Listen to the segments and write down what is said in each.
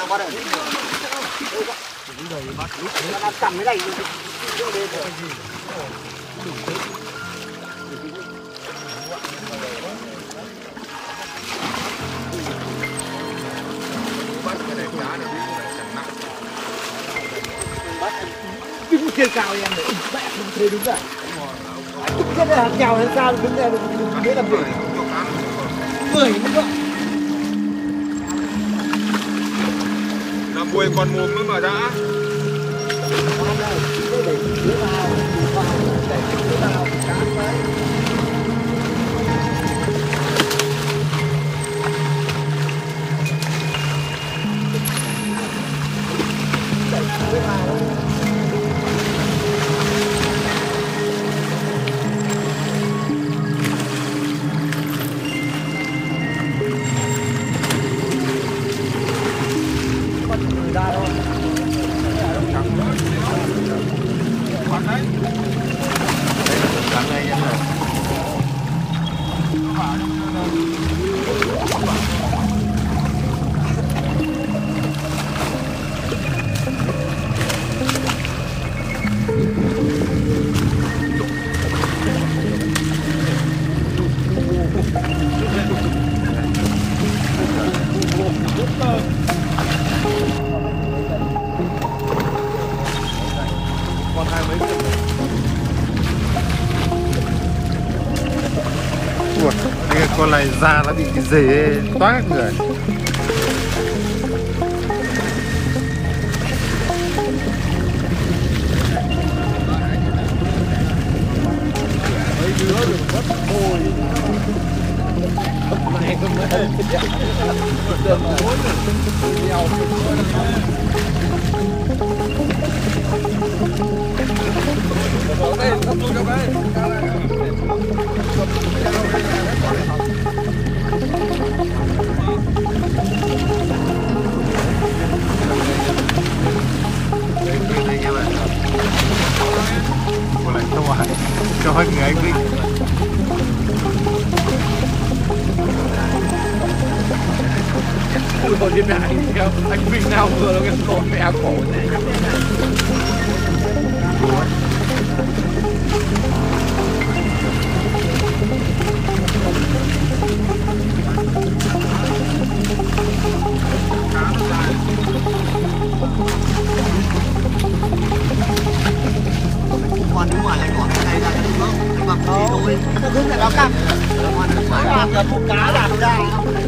đâu bắt được. Nó đang cầm cái này. Bắt cái này cá này chẳng nặng. Đứng kia cao em để mẹ không thấy đúng rồi. Cái này hàng chào hay sao đứng đây biết là 10 nữa. Là mùi còn mồm nữa mà đã. Con này da nó bị cái dề toát người. Mấy đứa được bắt mồi. Này không biết. Được mối rồi. Nhau ở đây không luôn đâu đây. Con này cho hết người anh Vinh. Ui, đi mẹ anh theo anh Vinh nào vừa nó cái con mẹ cổ này. Còn đứng ngoài lại có cái này ra được không? Anh mặc gì thôi. Nó đứng là nó cặp. Còn đứng ngoài Nó làm một cá là nó ra.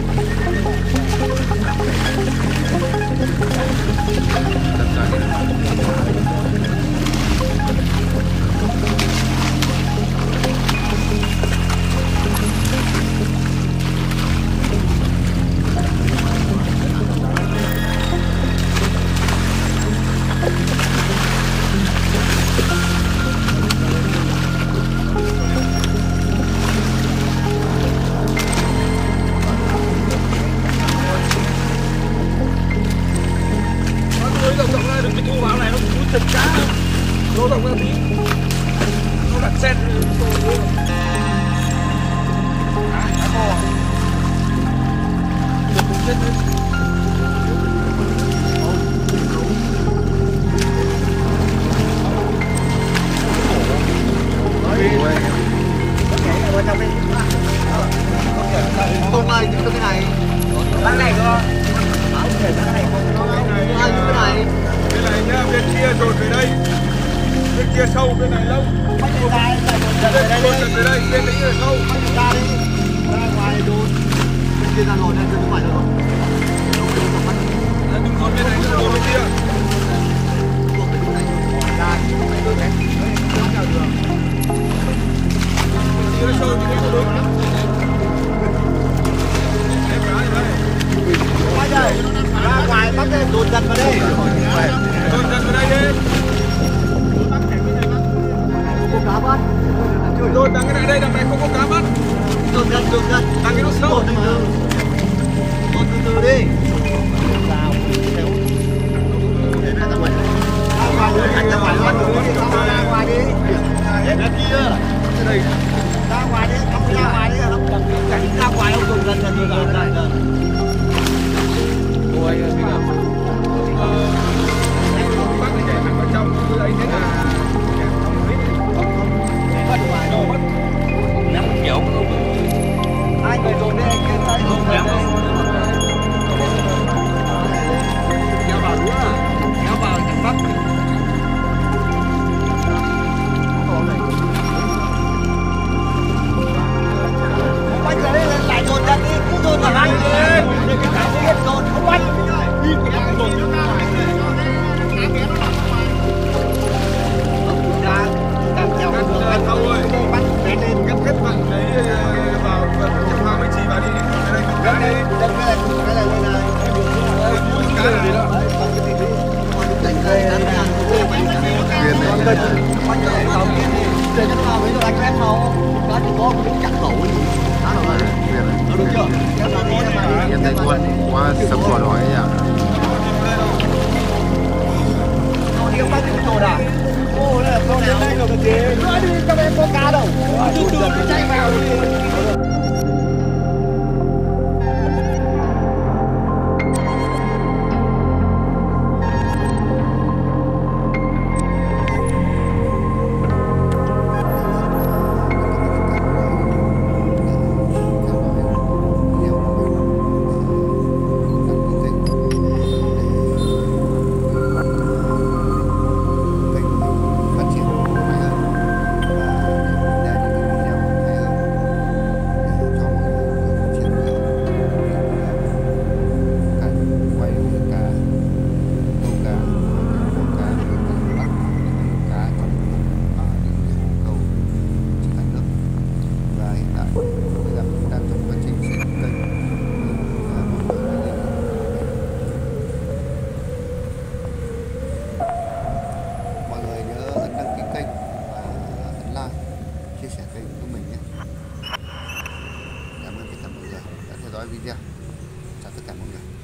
Nó động ra tí. Nó đặt sen cá bò. Tôm này, những cái này. Bác này cơ. Cái này. Cái này nhá, bên kia dồn về đây. Bên kia sâu, bên này lâu. Bắt người ta lại dồn về đây đi. Về đây, bên đấy là sâu. Bắt người ta đi. Ra ngoài đồn. Bên kia ra rồi, bên kia ngoài rồi. Đừng dồn bên này, dồn bên kia. Kia sâu, bên kia đúng. Em gái đây. Quay đây. Ra ngoài bắt cái dồn dần vào đây. Dồn dần vào đây đi. Có cá bắt. Dồn đằng cái này đây, đằng này không có cá bắt. Dồn dần. Đằng cái nó sâu. dõi video. Chào tất cả mọi người.